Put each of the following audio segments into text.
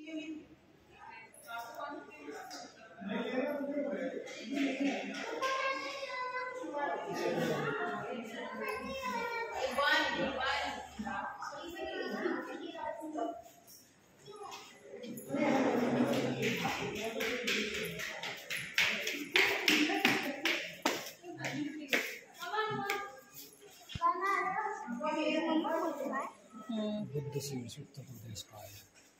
बुद्ध से उत्तर प्रदेश का है।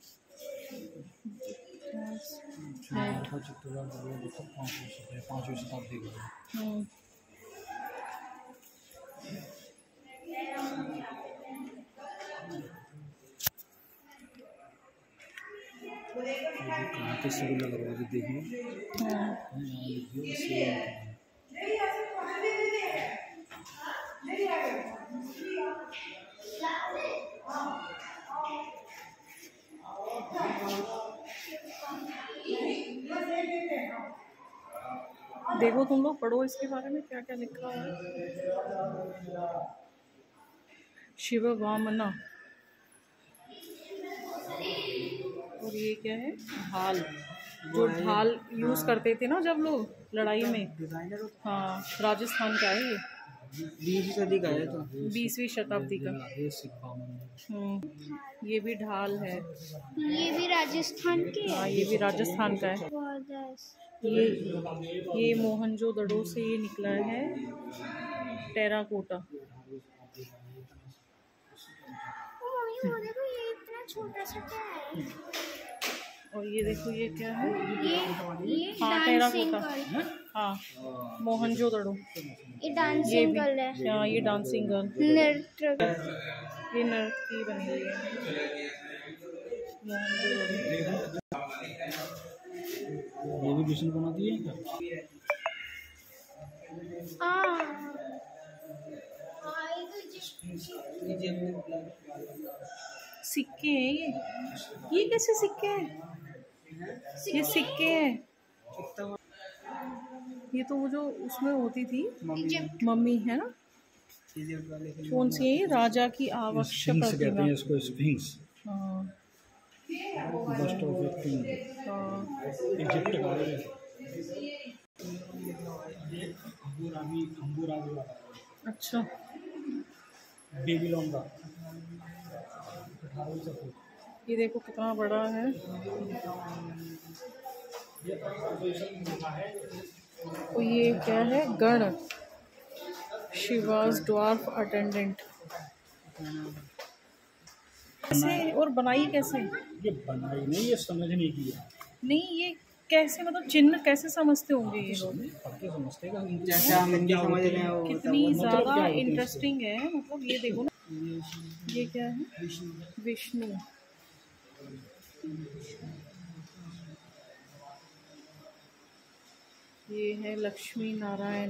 पाँचवीं शताब्दी का। कहाँ के सिविल लग रहा है देखिए। देखो तुम लोग पढ़ो इसके बारे में क्या क्या लिखा हुआ है। शिव वामना, और ये क्या है, ढाल, जो ढाल यूज करते थे ना जब लोग लड़ाई में। हाँ, राजस्थान का है ये, 20वीं सदी का है, तो 20वीं शताब्दी का। ये भी ढाल है, ये भी राजस्थान के। हाँ, ये भी राजस्थान का है। ये मोहनजोदड़ो से ये निकला है, टेराकोटा। देखो ये इतना छोटा सा क्या है। और ये देखो ये क्या है, ये हाँ टेराकोटा, हाँ मोहनजोदड़ो। ये डांसिंग गर्ल है। हाँ, ये डांसिंग गर्ल, नृत्य, ये नृत्य की बनी हुई है मोहनजोदड़ो। ये भी विष्णु बनाती है क्या? सिक्के हैं ये कैसे सिक्के हैं? ये सिक्के हैं, ये तो वो जो उसमें होती थी मम्मी है ना, कौन सी है, राजा की आवश्यक कहते हैं इसको, स्फिंक्स। हाँ, bust of a king, Egypt का है। हम्बुराबी वाला, अच्छा, बेबीलोन का। ये देखो कितना बड़ा है। तो ये क्या है, गण, शिवाज ड्वार्फ अटेंडेंट। कैसे और बनाई कैसे? ये बनाई नहीं, ये समझने की है। नहीं, ये कैसे, मतलब चिन्ह कैसे समझते होंगे ये लोग? समझते हैं जैसे हम हिंदी समझ रहे हैं, कितनी ज़्यादा इंटरेस्टिंग है। मतलब ये देखो ना, ये क्या है, विष्णु। ये है लक्ष्मी नारायण।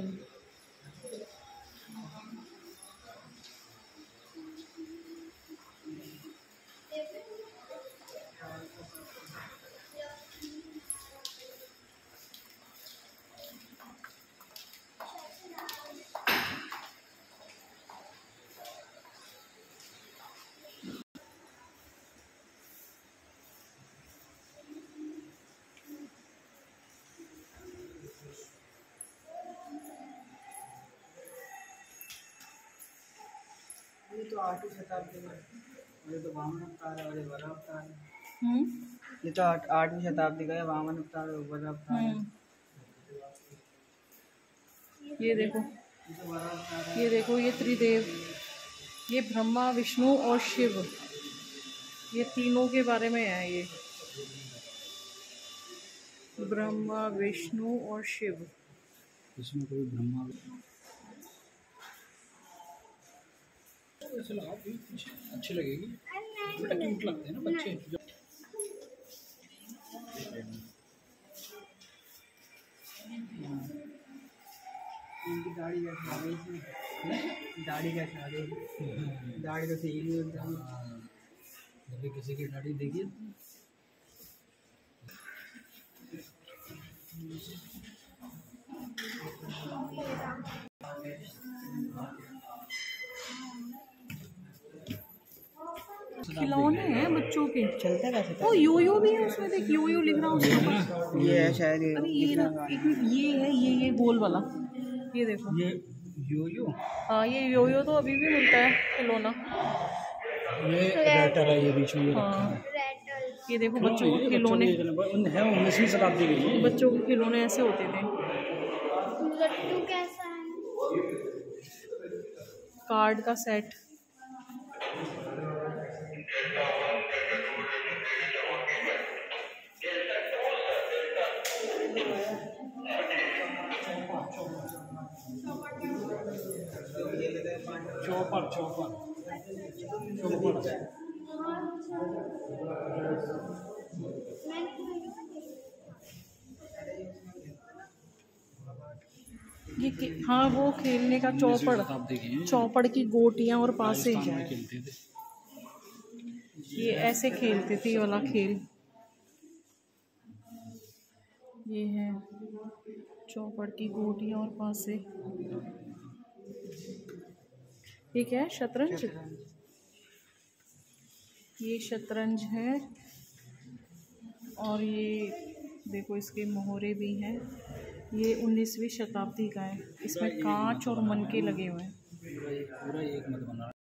ये तो 8वीं शताब्दी का, ये तो वामन अवतार है और ये वरा अवतार है। ये तो 8वीं शताब्दी का है, वामन अवतार और वरा अवतार है। ये देखो, ये देखो, ये त्रिदेव, ये ब्रह्मा विष्णु और शिव, ये तीनों के बारे में है। ये ब्रह्मा विष्णु और शिव, इसमें कोई ब्रह्मा अच्छी लगेगी, बड़ा क्यूट लगते हैं ना बच्चे। इनकी दाढ़ी कैसे आ गई इसमें? दाढ़ी कैसे आ गई? दाढ़ी तो सही नहीं होती। कभी किसी की दाढ़ी देखिए, खिलौने हैं बच्चों के। चलता कैसे था? ओ योयो भी है उसमें, देख योयो लिख रहा है उसके ऊपर। ये है शायद ये। अरे ये ना, एक मिनट, ये है, ये गोल वाला, ये देखो। ये योयो, हाँ ये योयो तो अभी भी मिलता है खिलौना। ये रैटल है, ये बीच में ये रखा हाँ है। रेटल। ये देखो बच्चों के खिलौने, है 19वीं शताब्दी के ये। बच्चों के खिलौने ऐसे होते थे। लट्टू कैसा है? कार्ड का सेट। चौपर चौपर हाँ वो खेलने का चौपड़, शताब्दी की है। चौपड़ की गोटियां और पासे। राजस्थान में खेलते थे। ये ऐसे खेलते थे, ये वाला खेल। ये है चौपड़ की गोटियां और पासे। ये क्या है? शतरंज। ये शतरंज है। और ये देखो इसके मोहरे भी हैं। ये 19वीं शताब्दी का है। इसमें कांच और मनके लगे हुए हैं। पूरा एक मत बना।